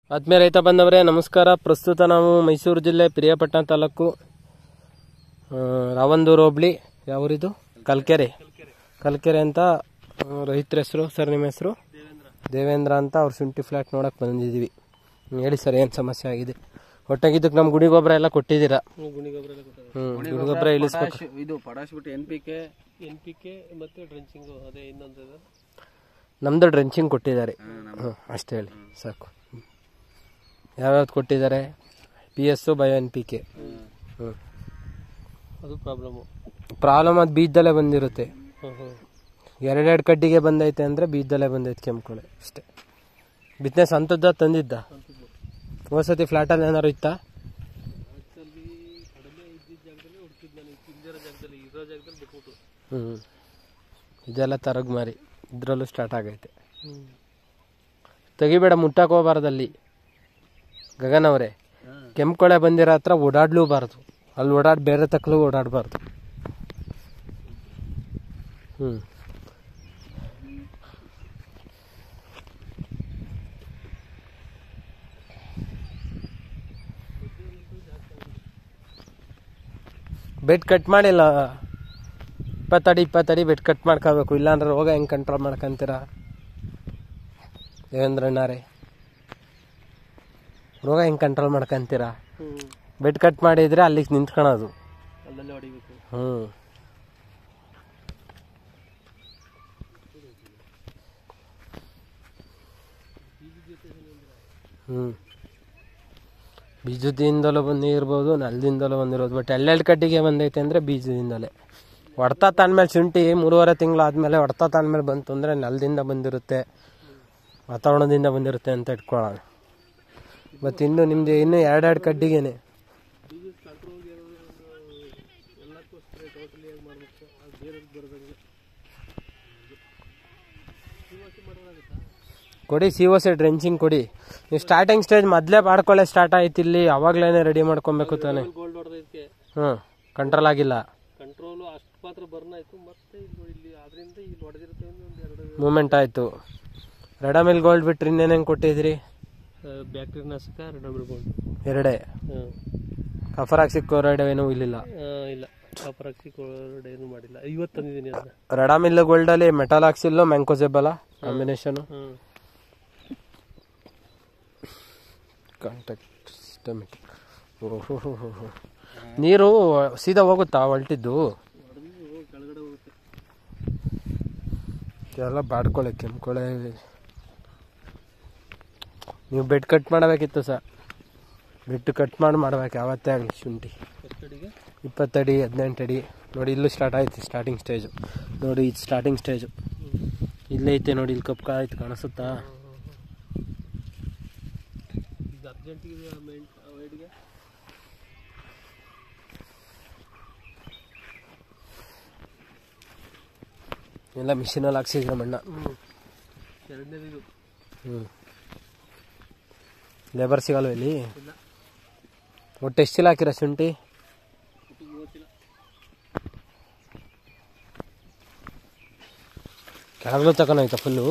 ಆತ್ಮೀಯ ರೈತ ಬಂದವರೇ ನಮಸ್ಕಾರ. ಪ್ರಸ್ತುತ ನಾವು ಮೈಸೂರು ಜಿಲ್ಲೆ ಪಿರಿಯಾಪಟ್ಟಣ ತಾಲೂಕು ರಾವಂದೂರು ಹೋಬಳಿ, ಯಾವೂರಿದು? ಕಲ್ಕೆರೆ ಅಂತ ರೈತರ ಹೆಸರು. ಸರ್ ನಿಮ್ಮ ಹೆಸರು? ದೇವೇಂದ್ರ ಅಂತ. ಅವ್ರ ಶುಂಠಿ ಫ್ಲಾಟ್ ನೋಡಕ್ ಬಂದಿದ್ದೀವಿ. ಹೇಳಿ ಸರ್, ಏನು ಸಮಸ್ಯೆ ಆಗಿದೆ? ಒಟ್ಟಾಗಿದ್ದಕ್ಕೆ ನಮ್ಮ ಗುಣಿ ಗೊಬ್ಬರ ಎಲ್ಲ ಕೊಟ್ಟಿದ್ದೀರಾ? ಗುಣಿ ಗೊಬ್ಬರ ಇಳಿಸ್ಬೇಕು. ಇದು ಪೊಟಾಶ್ ಬಿಟ್ಟು NPK ಮತ್ತೆ ಡ್ರೆಂಚಿಂಗ್, ಅದೇ ಇನ್ನೊಂದು ನಮ್ದು ಡ್ರೆಂಚಿಂಗ್ ಕೊಟ್ಟಿದ್ದಾರೆ. ಅಷ್ಟೇ ಹೇಳಿ ಸಾಕು. ಯಾವ್ಯಾವ್ದು ಕೊಟ್ಟಿದ್ದಾರೆ? PS bio NPK. ಅದು ಪ್ರಾಬ್ಲಮ್ ಅದು ಬೀಜದಲ್ಲೇ ಬಂದಿರುತ್ತೆ. ಎರಡೆರಡು ಕಡ್ಡಿಗೆ ಬಂದೈತೆ ಅಂದರೆ ಬೀಜದಲ್ಲೇ ಬಂದೈತೆ ಕೆಂಪುಕೊಳೆ ಅಷ್ಟೇ. ಬಿಸ್ನೆಸ್ ಅಂಥದ್ದು ತಂದಿದ್ದ? ಹೋದ್ಸತಿ ಫ್ಲಾಟಲ್ಲಿ ಏನಾರು ಇತ್ತಾ? ಇದೆಲ್ಲ ತರಗ್ ಮಾರಿ ಇದ್ರಲ್ಲೂ ಸ್ಟಾರ್ಟ್ ಆಗೈತೆ. ತೆಗಿಬೇಡ, ಮುಟ್ಟಕ್ಕೆ ಹೋಗಬಾರ್ದಲ್ಲಿ ಗಗನ್ ಅವರೇ. ಕೆಂಪುಕೊಳೆ ಬಂದಿರೋ ಹತ್ರ ಓಡಾಡ್ಲೂಬಾರ್ದು. ಅಲ್ಲಿ ಬೇರೆ ತಕ್ಕಲು ಓಡಾಡಬಾರ್ದು. ಬೆಡ್ ಕಟ್ ಮಾಡಿಲ್ಲ. 20 ಅಡಿ ಬೆಡ್ ಕಟ್ ಮಾಡ್ಕೋಬೇಕು. ಇಲ್ಲಾಂದ್ರೆ ರೋಗ ಹೆಂಗೆ ಕಂಟ್ರೋಲ್ ಮಾಡ್ಕೊಂತೀರಾ ದೇವೇಂದ್ರಣ್ಣಾರೇ? ರೋಗ ಹೆಂಗೆ ಕಂಟ್ರೋಲ್ ಮಾಡ್ಕೊಂತೀರಾ? ಬೆಡ್ ಕಟ್ ಮಾಡಿದ್ರೆ ಅಲ್ಲಿಗೆ ನಿಂತ್ಕೊಳ್ಳೋದು. ಬೀಜದಿಂದಲೂ ಬಂದಿರ್ಬೋದು, ನೆಲದಿಂದಲೂ ಬಂದಿರೋದು. ಬಟ್ ಎಲ್ಲೆರಡು ಕಡ್ಡಿಗೆ ಬಂದೈತೆ ಅಂದರೆ ಬೀಜದಿಂದಲೇ. ಹೊಡ್ತಾ ತಾಂದ್ಮೇಲೆ ಶುಂಠಿ 3.5 ತಿಂಗಳು ಆದಮೇಲೆ ಹೊಡ್ತಾ ತಾಂದ್ಮೇಲೆ ಬಂತು ಅಂದರೆ ನೆಲದಿಂದ ಬಂದಿರುತ್ತೆ, ವಾತಾವರಣದಿಂದ ಬಂದಿರುತ್ತೆ ಅಂತ ಇಟ್ಕೊಳ್ಳೋಣ. ಮತ್ತು ಇನ್ನು ನಿಮ್ದು ಇನ್ನೂ ಎರಡೆರಡು ಕಡ್ಡಿಗೇನೆ. ಕೊಡಿ COC ಡ್ರೆಂಚಿಂಗ್ ಕೊಡಿ. ನೀವು ಸ್ಟಾರ್ಟಿಂಗ್ ಸ್ಟೇಜ್ ಮೊದಲೇ ಮಾಡ್ಕೊಳ್ಳೆ ಸ್ಟಾರ್ಟ್ ಆಯ್ತು ಇಲ್ಲಿ. ಅವಾಗ್ಲೇನೆ ರೆಡಿ ಮಾಡ್ಕೊಬೇಕು ತಾನೆ. ಕಂಟ್ರೋಲ್ ಆಗಿಲ್ಲ, ಮೂಮೆಂಟ್ ಆಯ್ತು. ರೆಡಮಿಲ್ ಗೋಲ್ಡ್ ಬಿಟ್ರೆ ಇನ್ನೇನೇನು ಕೊಟ್ಟಿದ್ರಿ? ಬ್ಯಾಕ್ಟೀರಿಯಾನಾಶಕ ರೆಡಮಿಲ್ ಗೋಲ್ಡ್ ಎರಡೇ. ಕಫರಾಕ್ಸಿಕ್ಲೋರೈಡ್ ಏನೂ ಇಲ್ಲ. ಕಫರಾಕ್ಸಿಕ್ಲೋರೈಡ್ ಏನು ಮಾಡಿಲ್ಲ. ಇವತ್ತು ತಂದಿದ್ದೀನಿ ಅದನ್ನ. ರೆಡಮಿಲ್ ಗೋಲ್ಡ್ ಅಲ್ಲಿ ಮೆಟಾಲಾಕ್ಸಿಲ್ ಮ್ಯಾಂಕೋಜೆಬಲ ಕಾಂಬಿನೇಷನ್. Contact systematic. ನೀರು ಸೀದಾ ಹೋಗುತ್ತಾ ಹೊಲ್ಟಿದ್ದು? ಎಲ್ಲ ಬಾಡ್ಕೊಳ್ಳೆ ಕೆಂಪುಕೊಳೆ. ನೀವು ಬೆಡ್ ಕಟ್ ಮಾಡಬೇಕಿತ್ತು ಸರ್. ಬೆಡ್ ಕಟ್ ಮಾಡ್ಬೇಕು ಯಾವತ್ತೇ ಆಗಲಿ. ಶುಂಠಿ 20 ಅಡಿ 18 ಅಡಿ ನೋಡಿ. ಇಲ್ಲೂ ಸ್ಟಾರ್ಟ್ ಆಯ್ತು ಸ್ಟಾರ್ಟಿಂಗ್ ಸ್ಟೇಜು. ನೋಡಿ ಇದು ಸ್ಟಾರ್ಟಿಂಗ್ ಸ್ಟೇಜು ಇಲ್ಲೇ ಐತೆ ನೋಡಿ. ಇಲ್ಲಿ ಕಪ್ಪು ಆಯ್ತು, ಕಾಣಿಸುತ್ತಾ? ಎಲ್ಲ ಮಿಷಿನಲ್ಲಿ ಹಾಕ್ಸಿದ್ರೆ ಮಣ್ಣ. ಲೇಬರ್ ಸಿಗಲ್ವ ಇಲ್ಲಿ? ಒಟ್ಟು ಎಷ್ಟು ಚೀಲ ಹಾಕಿರ ಶುಂಠಿ? ಕೆಳಗಲು ತಗೊಂಡೋಯ್ತಾ ಫುಲ್ಲು?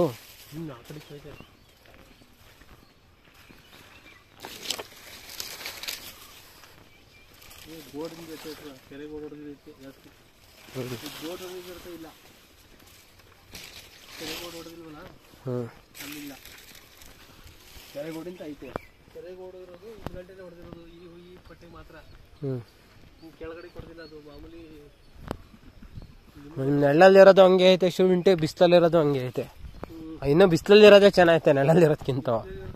ಕೆರೆಗೋಡಿಂತ ಐತೆ. ಕೆರೆಗೋಡು ಇರೋದು ಗಂಟೆನೇ ಹೊಡೆದಿರೋದು ಈ ಪಟ್ಟೆ ಮಾತ್ರ. ಕೆಳಗಡೆ ಕೊಡ್ತಿಲ್ಲ. ಅದು ಮಾಮೂಲಿ ನೆಳ್ಳಲ್ಲಿರೋದು ಹಂಗೆ ಐತೆ ಶುಂಠಿ, ಬಿಸಿಲಲ್ಲಿರೋದು ಹಂಗೆ ಐತೆ. ಇನ್ನೂ ಬಿಸಿಲಲ್ಲಿರೋದೇ ಚೆನ್ನಾಗೈತೆ ನೆಳ್ಳಲ್ಲಿರೋದಕ್ಕಿಂತ.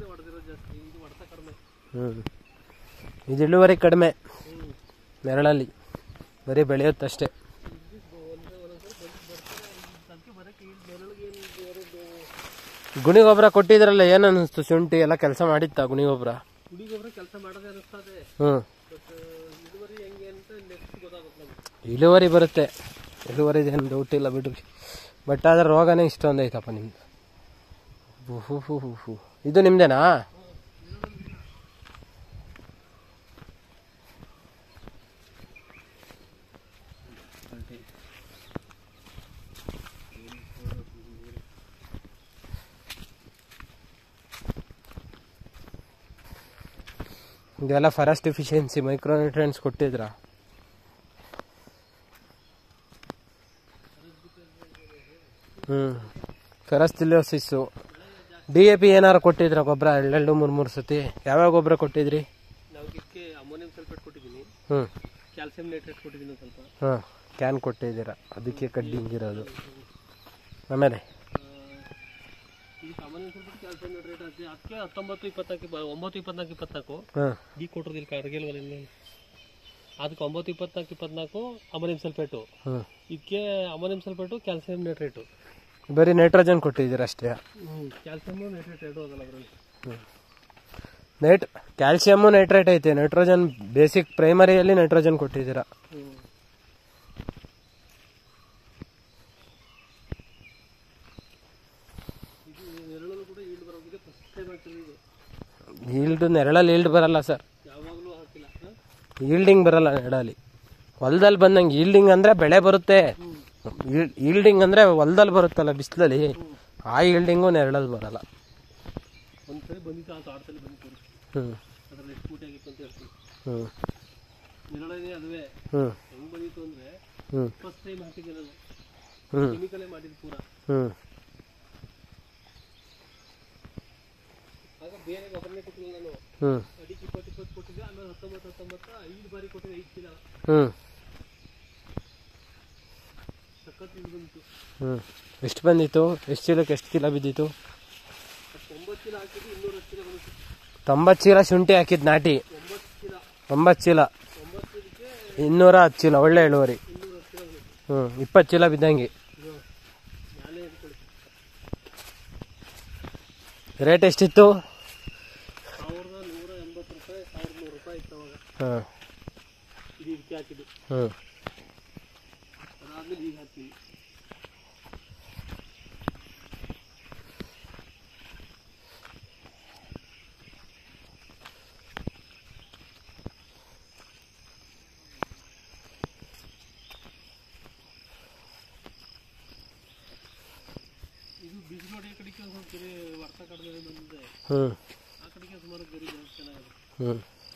ಇದು ಇಳುವರಿ ಕಡಿಮೆ ನೆರಳಲ್ಲಿ, ಬರೀ ಬೆಳೆಯುತ್ತಷ್ಟೇ. ಗುಣಿ ಗೊಬ್ಬರ ಕೊಟ್ಟಿದ್ರಲ್ಲ, ಏನು ಅನ್ನಿಸ್ತು? ಶುಂಠಿ ಎಲ್ಲ ಕೆಲಸ ಮಾಡಿತ್ತ ಗುಣಿ ಗೊಬ್ಬರ? ಕೆಲಸ ಮಾಡೋದೇ ಅನಿಸ್ತದೆ. ಇಳುವರಿ ಬರುತ್ತೆ. ಇಳುವರಿ ಏನು ಡೌಟ್ ಇಲ್ಲ ಬಿಡ್ರಿ. ಬಟ್ ಆದ್ರೆ ರೋಗನೇ ಇಷ್ಟೊಂದು ಐತಪ್ಪ ನಿಮ್ದು. ಇದು ನಿಮ್ದೇನಾ? ಇದೆಲ್ಲ ಫಾರೆಸ್ಟ್ ಎಫಿಷಿಯನ್ಸಿ ಮೈಕ್ರೋನ್ಯೂಟ್ರಿಯೆಂಟ್ಸ್ ಕೊಟ್ಟಿದ್ರಾ? ಫೆರಸ್ಟಿಲಿಯೋಸಿಸ್ಸು DAP ಏನಾರು ಕೊಟ್ಟಿದ್ರ ಗೊಬ್ಬರ? 2-3 ಸತಿ ಯಾವ್ಯಾವ ಗೊಬ್ಬರ ಕೊಟ್ಟಿದ್ರಿ? ನಾವು ಇದಕ್ಕೆ ಅಮೋನಿಯಂ ಸಲ್ಫೇಟ್ ಕೊಟ್ಟಿದ್ದೀನಿ, ಹ್ಞೂ ಕ್ಯಾಲ್ಸಿಯಂ ನೈಟ್ರೇಟ್ ಕೊಟ್ಟಿದ್ದೀನಿ ಸ್ವಲ್ಪ. ಹಾಂ, ಕ್ಯಾನ್ ಕೊಟ್ಟಿದ್ದೀರಾ, ಅದಕ್ಕೆ ಕಡ್ಡಿ ಹಿಂಗಿರೋದು. ಆಮೇಲೆ ಇದಕ್ಕೆ ಅಮೋನಿಯಂ ಸಲ್ಫೇಟ್ ಕ್ಯಾಲ್ಸಿಯಂ ನೈಟ್ರೇಟ್ ಹಾಕಿ ಅದಕ್ಕೆ 19-24-24 ಹಾಂ ಈಗ ಕೊಟ್ಟಿರೋದಿಲ್ಲ ಕರ್ಗೆಲ್ವಲ್ಲ. ಅದಕ್ಕೆ 9-24-24 ಅಮೋನಿಯಂ ಸಲ್ಫೇಟು, ಇದಕ್ಕೆ ಅಮೋನಿಯಂ ಸಲ್ಫೇಟು ಕ್ಯಾಲ್ಸಿಯಂ ನೈಟ್ರೇಟು. ಬರೀ ನೈಟ್ರೋಜನ್ ಕೊಟ್ಟಿದ್ದೀರಾ ಅಷ್ಟೇ? ಕ್ಯಾಲ್ಸಿಯಮ್ ನೈಟ್ರೇಟ್ ಎರಡು ಹೋಗಲ್ಲ ಅದರಲ್ಲಿ. ಕ್ಯಾಲ್ಸಿಯಮ್ಮು ನೈಟ್ರೇಟ್ ಐತೆ, ನೈಟ್ರೋಜನ್ ಬೇಸಿಕ್ ಪ್ರೈಮರಿಯಲ್ಲಿ ನೈಟ್ರೋಜನ್ ಕೊಟ್ಟಿದ್ದೀರಾ. ನೆರಳಲ್ಲೂ ಕೂಡ ಈಲ್ಡ್ ಬರೋದಕ್ಕೆ ಫಸ್ಟ್ ಟೈಮ್ ಆಗ್ತಿದೆ. ನೆರಳಲ್ಲಿ ಈಲ್ಡ್ ಬರಲ್ಲ ಸರ್, ಯಾವಾಗಲೂ ಹಾಕಿಲ್ಲ. ಈಲ್ಡಿಂಗ್ ಬರಲ್ಲ ನೆರಳಲ್ಲಿ. ಹೊಲದಲ್ಲಿ ಬಂದಂಗೆ ಈಲ್ಡಿಂಗ್ ಅಂದರೆ ಬೆಳೆ ಬರುತ್ತೆ, ಈಲ್ಡಿಂಗ್ ಅಂದರೆ ಹೊಲದಲ್ಲಿ ಬರುತ್ತಲ್ಲ ಬಿಸಿಲಲ್ಲಿ, ಆ ಈಲ್ಡಿಂಗು ನೆರಳಲ್ಲಿ ಬರಲ್ಲ. ಒಂದ್ಸರಿ ಬಂದಿತ್ತು ಆ ತೋಟದಲ್ಲಿ ಬಂದಿತ್ತು, ಅದ್ರಲ್ಲಿ ಎಷ್ಟು ಮೂಟೆ ಆಗಿತ್ತು ಅಂತ ಹೇಳ್ತೀನಿ. ನೆರಳನೇ ಅದುವೇ ಹೆಂಗ್ ಬಂದಿತ್ತು ಅಂದ್ರೆ ಫಸ್ಟ್ ಟೈಮ್ ಹಾಕಿದ್ದೆ ನಾನು, ಕೆಮಿಕಲೇ ಮಾಡಿದ್ದು ಪೂರ. ಆಗ ಬೇರೆ ಗೊಬ್ಬರನೇ ಕೊಟ್ಟಿಲ್ಲ ನಾನು, ಅಡಿಕೆ 20 ಕೊಟ್ಟಿದ್ದೆ, ಆಮೇಲೆ 19 5 ಬಾರಿ ಕೊಟ್ಟಿದ್ದೆ, 5 ಚೀಲ. ಸಖತ್ ಇದು ಬಂತು. ಎಷ್ಟು ಬಂದಿತ್ತು? ಎಷ್ಟು ಚೀಲಕ್ಕೆ ಎಷ್ಟು ಚೀಲ ಬಿದ್ದಿತ್ತು? 90 ಚೀಲ ಹಾಕಿದ್ದು 210 ಚೀಲ ಬಂದಿತ್ತು. 90 ಚೀಲ ಶುಂಠಿ ಹಾಕಿದ್ ನಾಟಿ? 90 ಚೀಲ, 210 ಚೀಲ, ಒಳ್ಳೆ ಇಳುವರಿ. 20 ಚೀಲ ಬಿದ್ದಂಗೆ. ರೇಟ್ ಎಷ್ಟಿತ್ತು? 1180 ರೂಪಾಯಿ, 1100 ರೂಪಾಯಿ ಇತ್ತು ಅವಾಗ. ಇದು ಇದಕ್ಕೆ ಹಾಕಿದ್ದು. ಅದಾದ್ಮೇಲೆ ಈಗ ಹಾಕ್ತೀನಿ. ಇದು ಬಿಸಿಲೋಡಿ ಕಡೆಗೆ ಒಂದು ಕೆರೆ ವರ್ತ ಕಡದಲ್ಲಿ ಬಂದಿದೆ, ಆ ಕಡೆಗೆ ಸುಮಾರು ಗರಿ ಜಾಸ್ತಿ ಚೆನ್ನಾಗಿದೆ.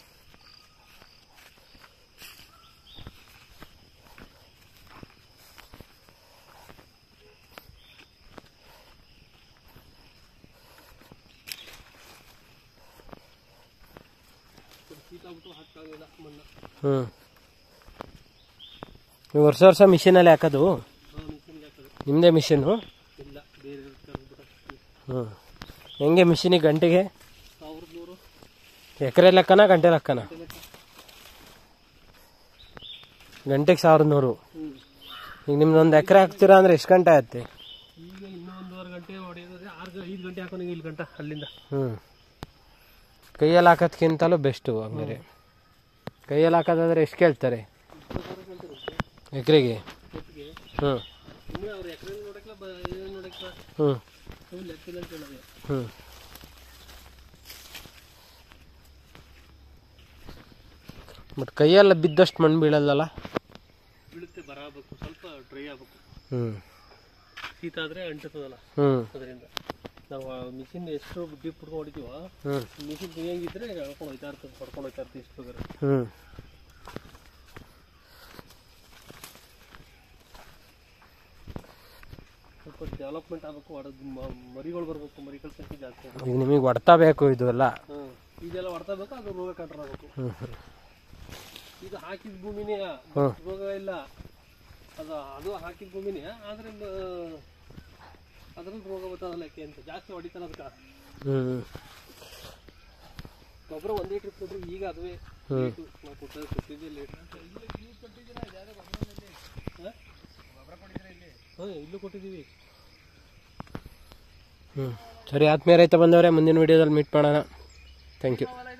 ಶೀತ ಆಗ್ಬಿಟ್ಟು ಹಾಕಾಗಿಲ್ಲ ಮಣ್ಣು. ನೀವು ವರ್ಷ ಮಿಷಿನಲ್ಲಿ ಹಾಕೋದು? ಮಿಷಿನ್ಗೆ ಹಾಕೋದು. ನಿಮ್ಮದೇ ಮಿಷಿನ್ನು? ಇಲ್ಲ, ಬೇರೆ ಕರ್ಬಿಟ್ಟು. ಹೆಂಗೆ ಮಿಷಿನಿಗೆ ಗಂಟೆಗೆ? 1100. ಎಕರೆ ಲೆಕ್ಕನ ಗಂಟೆ ಲೆಕ್ಕನ? ಗಂಟೆಗೆ 1100. ಈಗ ನಿಮ್ದೊಂದು ಎಕರೆ ಹಾಕ್ತೀರಾ ಅಂದ್ರೆ ಎಷ್ಟು ಗಂಟೆ ಆಗುತ್ತೆ? ಈಗ ಇನ್ನೂ 1.5 ಗಂಟೆ ಹೊಡೆಯೋದ್ರೆ 5 ಗಂಟೆ ಹಾಕೋಣ, 7 ಗಂಟೆ ಅಲ್ಲಿಂದ. ಕೈಯಲ್ಲಿ ಹಾಕೋದ್ಕಿಂತಲೂ ಬೆಸ್ಟು. ಹಂಗಾರೆ ಕೈಯಲ್ಲಿ ಹಾಕೋದಾದ್ರೆ ಎಷ್ಟು ಕೇಳ್ತಾರೆ ಎಕರೆಗೆ? ಅವ್ರು ಎಕರೆ ನೋಡಕ್ಲ ನೋಡಕ್ಲ ಲೆಕ್ಕಿಲ್ಲ ಅಂತ ಹೇಳಿದೆ. ಬಟ್ ಕೈಯೆಲ್ಲ ಬಿದ್ದಷ್ಟು ಮಣ್ಣು ಬೀಳಲ್ಲಲ್ಲ? ಬೀಳುತ್ತೆ, ಬರಬೇಕು, ಸ್ವಲ್ಪ ಡ್ರೈ ಆಗ್ಬೇಕು. ಶೀತ ಆದ್ರೆ ಅಂಟುತ್ತದಲ್ಲ, ಅದರಿಂದ ನಾವು ಮಿಷಿನ್ ಎಷ್ಟು ಡೀಪ್ ಹುಡ್ಕೊಂಡು ಹೊಡಿತೀವ, ಮಿಷಿನ್ ಹೆಂಗಿದ್ರೆ ಹೇಳ್ಕೊಂಡು ಹೋಯ್ತಾ ಇರ್ತದೆ, ಹೊಡ್ಕೊಂಡು ಹೋಯ್ತಾ ಇರ್ತೀವಿ ಇಷ್ಟು ಬೇಕಾದ್ರೆ. ಸ್ವಲ್ಪ ಡೆವಲಪ್ಮೆಂಟ್ ಆಗಬೇಕು, ಮರಿಗಳು ಬರಬೇಕು, ಮರಿಗಳ ಸಂಖ್ಯೆ ಜಾಸ್ತಿ. ಈಗ ನಿಮಗೆ ಹೊಡ್ತಾ ಬೇಕು ಇದು ಎಲ್ಲ? ಇದೆಲ್ಲ ಹೊಡ್ತಾ ಬೇಕು, ಅದು ರೋಗ ಕಂಟ್ರೋಲ್ ಆಗಬೇಕು. ಇದು ಹಾಕಿದ ಭೂಮಿನೇ, ರೋಗ ಇಲ್ಲ, ಅದು ಹಾಕಿದ ಭೂಮಿನೇ, ಆದ್ರೆ ಅದ್ರಲ್ಲಿ ರೋಗ ಬರ್ತದಲ್ಲ ಅಂತ ಜಾಸ್ತಿ ಹೊಡಿತಾನ. ಅದಕ್ಕೆ ಗೊಬ್ಬರ ಒಂದೇ ಟ್ರಿಪ್ ಕೊಟ್ಟರು, ಈಗ ಅದುವೇ ನಾವು ಕೊಟ್ಟಿದ್ದೆ ಲೇಟ್. ಇಲ್ಲೂ ಕೊಟ್ಟಿದ್ದೀವಿ. ಸರಿ, ಆತ್ಮೀಯ ರೈತ ಬಂದವರೇ, ಮುಂದಿನ ವಿಡಿಯೋದಲ್ಲಿ ಮೀಟ್ ಮಾಡೋಣ. Thank you.